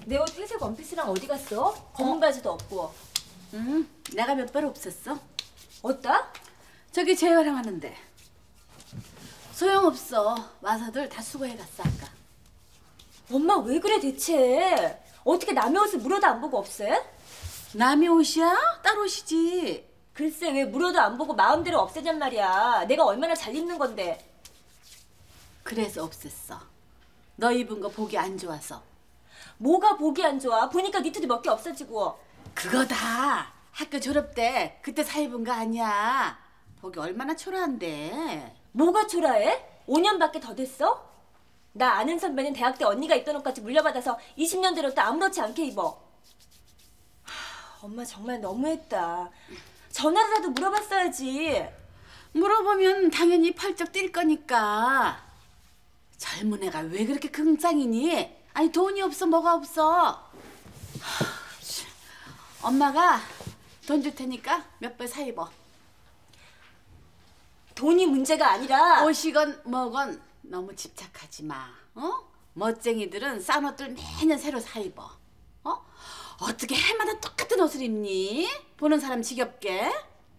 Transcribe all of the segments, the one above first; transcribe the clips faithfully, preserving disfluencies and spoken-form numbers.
내 옷 회색 원피스랑 어디 갔어? 검은 바지도 없고. 응, 내가 몇 발 없앴어. 어디다? 저기 재활용하는데. 소용없어. 와서들 다 수거해갔어 아까. 엄마 왜 그래 대체? 어떻게 남의 옷을 물어도 안 보고 없애? 남의 옷이야? 딸 옷이지. 글쎄 왜 물어도 안 보고 마음대로 없애냔 말이야. 내가 얼마나 잘 입는 건데. 그래서 없앴어. 너 입은 거 보기 안 좋아서. 뭐가 보기 안 좋아? 보니까 니트도 몇 개 없어지고. 그거 다 학교 졸업 때 그때 사 입은 거 아니야. 보기 얼마나 초라한데. 뭐가 초라해? 오 년밖에 더 됐어? 나 아는 선배는 대학 때 언니가 입던 옷까지 물려받아서 이십 년 뒤로 또 아무렇지 않게 입어. 하, 엄마 정말 너무했다. 전화라도 물어봤어야지. 물어보면 당연히 펄쩍 뛸 거니까. 젊은 애가 왜 그렇게 긍장이니? 아니 돈이 없어 뭐가 없어. 하, 엄마가 돈 줄 테니까 몇 벌 사 입어. 돈이 문제가 아니라 옷이건 뭐건 너무 집착하지 마. 어? 멋쟁이들은 싼 옷들 매년 새로 사 입어. 어? 어떻게 해마다 똑같은 옷을 입니? 보는 사람 지겹게.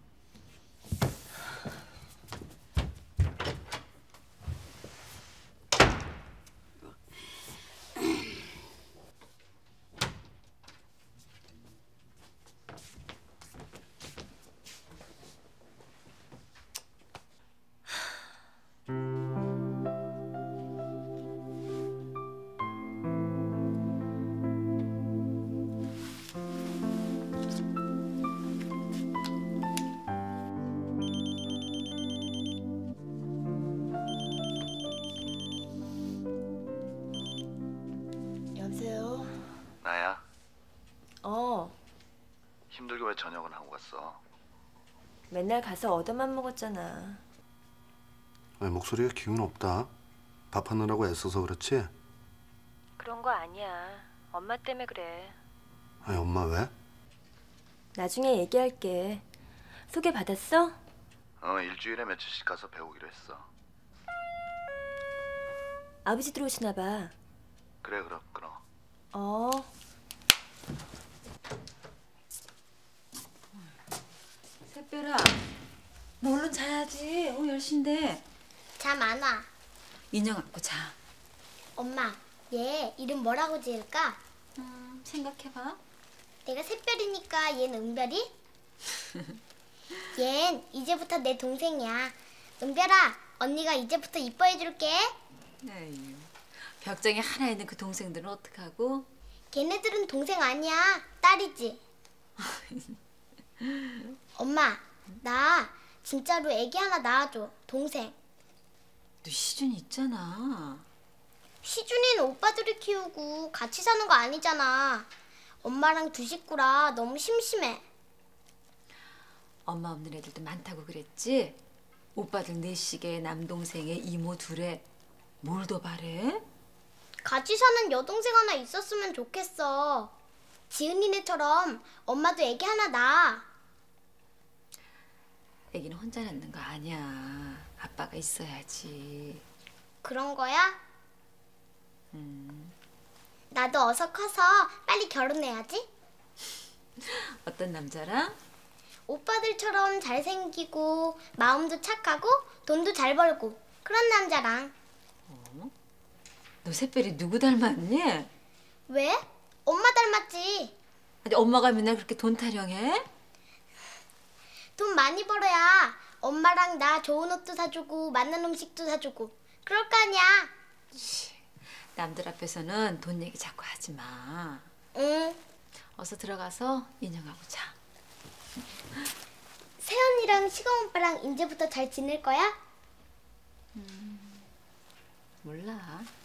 여보세요? 나야. 어. 힘들게 왜 저녁은 하고 갔어? 맨날 가서 얻어만 먹었잖아. 아니, 목소리가 기운 없다. 밥하느라고 애써서 그렇지? 그런 거 아니야. 엄마 때문에 그래. 아니, 엄마 왜? 나중에 얘기할게. 소개 받았어? 어, 일주일에 며칠씩 가서 배우기로 했어. 아버지 들어오시나 봐. 그래, 그럼 끊어. 어. 새별아, 너 얼른 자야지. 어, 열 시인데. 잠 안 와. 인형 안고 자. 엄마, 얘 이름 뭐라고 지을까? 음, 생각해봐. 내가 샛별이니까 얘는 은별이? 얜 이제부터 내 동생이야. 은별아, 언니가 이제부터 이뻐해줄게. 에휴, 벽장에 하나 있는 그 동생들은 어떡하고? 걔네들은 동생 아니야. 딸이지. 엄마, 나 진짜로 애기 하나 낳아줘. 동생. 너 시준이 있잖아. 시준이는 오빠들이 키우고 같이 사는 거 아니잖아. 엄마랑 두 식구라 너무 심심해. 엄마 없는 애들도 많다고 그랬지? 오빠들 넷씩에 남동생에 이모 둘에 뭘 더 바래? 같이 사는 여동생 하나 있었으면 좋겠어. 지은이네처럼 엄마도 애기 하나 낳아. 애기는 혼자 낳는 거 아니야. 아빠가 있어야지. 그런 거야? 음. 나도 어서 커서 빨리 결혼해야지. 어떤 남자랑? 오빠들처럼 잘생기고 마음도 착하고 돈도 잘 벌고 그런 남자랑. 어? 너 새별이 누구 닮았니? 왜? 엄마 닮았지. 아니, 엄마가 맨날 그렇게 돈 타령해? 돈 많이 벌어야 엄마랑 나 좋은 옷도 사주고 맛난 음식도 사주고 그럴 거 아니야. 남들 앞에서는 돈 얘기 자꾸 하지 마. 응. 어서 들어가서 인형하고 자. 세연이랑 시경 오빠랑 이제부터 잘 지낼 거야? 음, 몰라.